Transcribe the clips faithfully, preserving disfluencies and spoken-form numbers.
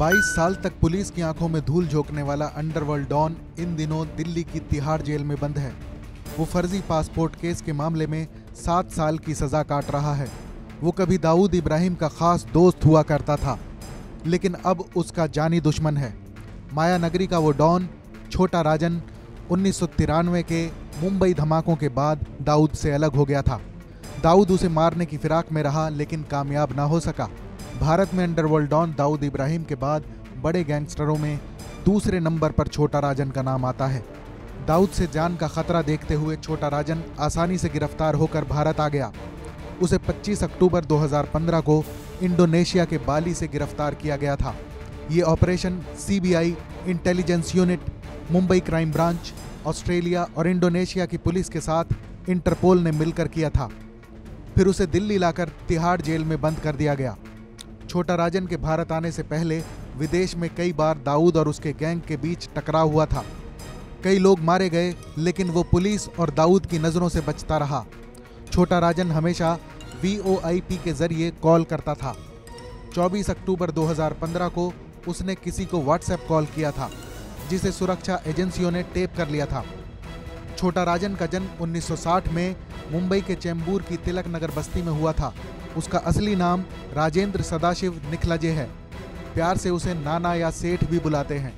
बाईस साल तक पुलिस की आंखों में धूल झोंकने वाला अंडरवर्ल्ड डॉन इन दिनों दिल्ली की तिहाड़ जेल में बंद है। वो फर्जी पासपोर्ट केस के मामले में सात साल की सजा काट रहा है। वो कभी दाऊद इब्राहिम का खास दोस्त हुआ करता था, लेकिन अब उसका जानी दुश्मन है। माया नगरी का वो डॉन छोटा राजन उन्नीस सौ तिरानवे के मुंबई धमाकों के बाद दाऊद से अलग हो गया था। दाऊद उसे मारने की फिराक में रहा, लेकिन कामयाब ना हो सका। भारत में अंडरवर्ल्ड डॉन दाऊद इब्राहिम के बाद बड़े गैंगस्टरों में दूसरे नंबर पर छोटा राजन का नाम आता है। दाऊद से जान का खतरा देखते हुए छोटा राजन आसानी से गिरफ्तार होकर भारत आ गया। उसे पच्चीस अक्टूबर दो हज़ार पंद्रह को इंडोनेशिया के बाली से गिरफ्तार किया गया था। ये operation CBI, intelligence unit, Mumbai crime branch, Australia और इंडोनेशिया की पुलिस के साथ इंटरपोल ने मिलकर किया था। फिर उसे दिल्ली लाकर तिहाड़ जेल में बंद कर दिया गया। छोटा राजन के भारत आने से पहले विदेश में कई बार दाऊद और उसके गैंग के बीच टकराव हुआ था। कई लोग मारे गए, लेकिन वो पुलिस और दाऊद की नज़रों से बचता रहा। छोटा राजन हमेशा वी ओ आई पी के जरिए कॉल करता था। चौबीस अक्टूबर दो हज़ार पंद्रह को उसने किसी को व्हाट्सएप कॉल किया था, जिसे सुरक्षा एजेंसियों ने टेप कर लिया था। छोटा राजन का जन्म उन्नीस सौ साठ में मुंबई के चेंबूर की तिलक नगर बस्ती में हुआ था। उसका असली नाम राजेंद्र सदाशिव निखलजे है। प्यार से उसे नाना या सेठ भी बुलाते हैं।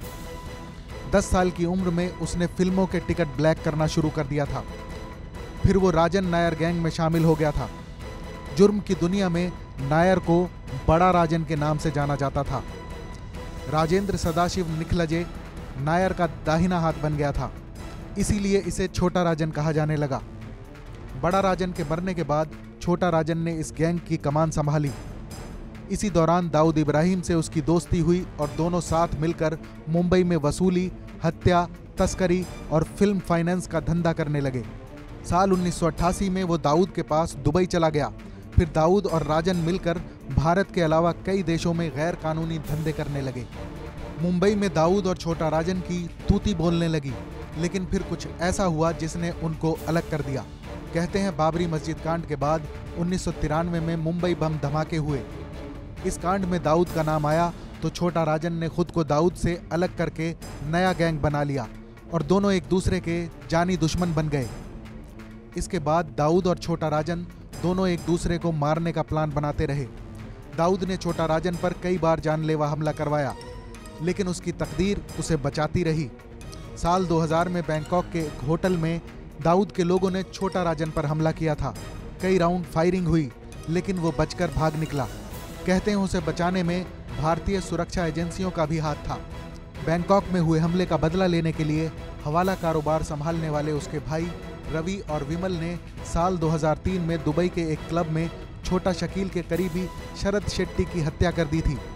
दस साल की उम्र में उसने फिल्मों के टिकट ब्लैक करना शुरू कर दिया था। फिर वो राजन नायर गैंग में शामिल हो गया था। जुर्म की दुनिया में नायर को बड़ा राजन के नाम से जाना जाता था। राजेंद्र सदाशिव निखलजे नायर का दाहिना हाथ बन गया था, इसीलिए इसे छोटा राजन कहा जाने लगा। बड़ा राजन के मरने के बाद छोटा राजन ने इस गैंग की कमान संभाली। इसी दौरान दाऊद इब्राहिम से उसकी दोस्ती हुई और दोनों साथ मिलकर मुंबई में वसूली, हत्या, तस्करी और फिल्म फाइनेंस का धंधा करने लगे। साल उन्नीस सौ अट्ठासी में वो दाऊद के पास दुबई चला गया। फिर दाऊद और राजन मिलकर भारत के अलावा कई देशों में गैर कानूनी धंधे करने लगे। मुंबई में दाऊद और छोटा राजन की तूती बोलने लगी, लेकिन फिर कुछ ऐसा हुआ जिसने उनको अलग कर दिया। कहते हैं बाबरी मस्जिद कांड के बाद उन्नीस सौ तिरानवे में मुंबई बम धमाके हुए। इस कांड में दाऊद का नाम आया तो छोटा राजन ने खुद को दाऊद से अलग करके नया गैंग बना लिया और दोनों एक दूसरे के जानी दुश्मन बन गए। इसके बाद दाऊद और छोटा राजन दोनों एक दूसरे को मारने का प्लान बनाते रहे। दाऊद ने छोटा राजन पर कई बार जानलेवा हमला करवाया, लेकिन उसकी तकदीर उसे बचाती रही। साल दो हज़ार में बैंकॉक के एक होटल में दाऊद के लोगों ने छोटा राजन पर हमला किया था। कई राउंड फायरिंग हुई, लेकिन वो बचकर भाग निकला। कहते हैं उसे बचाने में भारतीय सुरक्षा एजेंसियों का भी हाथ था। बैंकॉक में हुए हमले का बदला लेने के लिए हवाला कारोबार संभालने वाले उसके भाई रवि और विमल ने साल दो हज़ार तीन में दुबई के एक क्लब में छोटा शकील के करीबी शरद शेट्टी की हत्या कर दी थी।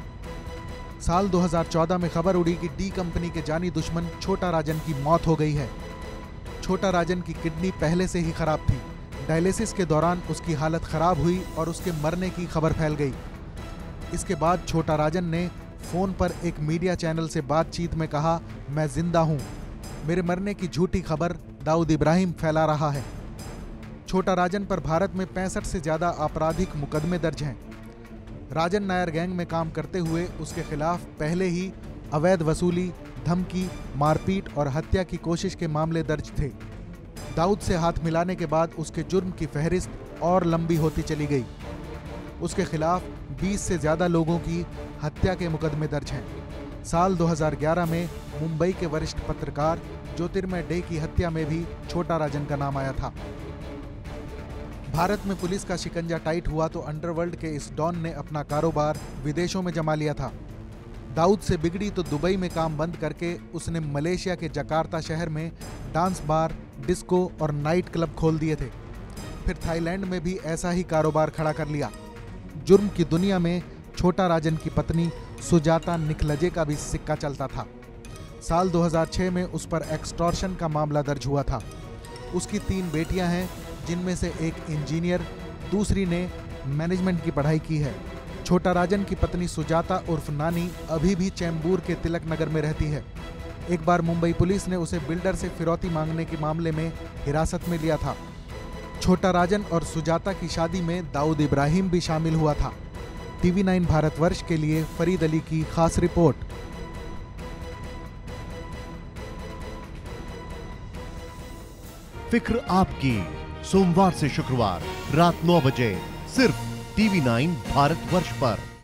साल दो हज़ार चौदह में खबर उड़ी कि डी कंपनी के जानी दुश्मन छोटा राजन की मौत हो गई है। छोटा राजन की किडनी पहले से ही खराब थी। डायलिसिस के दौरान उसकी हालत खराब हुई और उसके मरने की खबर फैल गई। इसके बाद छोटा राजन ने फोन पर एक मीडिया चैनल से बातचीत में कहा, मैं जिंदा हूं। मेरे मरने की झूठी खबर दाऊद इब्राहिम फैला रहा है। छोटा राजन पर भारत में पैंसठ से ज्यादा आपराधिक मुकदमे दर्ज हैं। राजन नायर गैंग में काम करते हुए उसके खिलाफ पहले ही अवैध वसूली, धमकी, मारपीट और हत्या की कोशिश के मामले दर्ज थे। दाऊद से हाथ मिलाने के बाद उसके जुर्म की फहरिस्त और लंबी होती चली गई। उसके खिलाफ बीस से ज़्यादा लोगों की हत्या के मुकदमे दर्ज हैं। साल दो हज़ार ग्यारह में मुंबई के वरिष्ठ पत्रकार ज्योतिर्मय डे की हत्या में भी छोटा राजन का नाम आया था। भारत में पुलिस का शिकंजा टाइट हुआ तो अंडरवर्ल्ड के इस डॉन ने अपना कारोबार विदेशों में जमा लिया था। दाऊद से बिगड़ी तो दुबई में काम बंद करके उसने मलेशिया के जकार्ता शहर में डांस बार, डिस्को और नाइट क्लब खोल दिए थे। फिर थाईलैंड में भी ऐसा ही कारोबार खड़ा कर लिया। जुर्म की दुनिया में छोटा राजन की पत्नी सुजाता निखलजे का भी सिक्का चलता था। साल दो हज़ार छह में उस पर एक्सटॉर्शन का मामला दर्ज हुआ था। उसकी तीन बेटियां हैं, जिनमें से एक इंजीनियर, दूसरी ने मैनेजमेंट की पढ़ाई की है। छोटा राजन की पत्नी सुजाता उर्फ नानी अभी भी चेंबूर के तिलक नगर में रहती है। एक बार मुंबई पुलिस ने उसे बिल्डर से फिरौती मांगने के मामले में हिरासत में लिया था। छोटा राजन और सुजाता की शादी में दाऊद इब्राहिम भी शामिल हुआ था। टीवी नाइन भारतवर्ष के लिए फरीद अली की खास रिपोर्ट। फिक्र आपकी, सोमवार से शुक्रवार रात नौ बजे सिर्फ टीवी नाइन भारतवर्ष पर।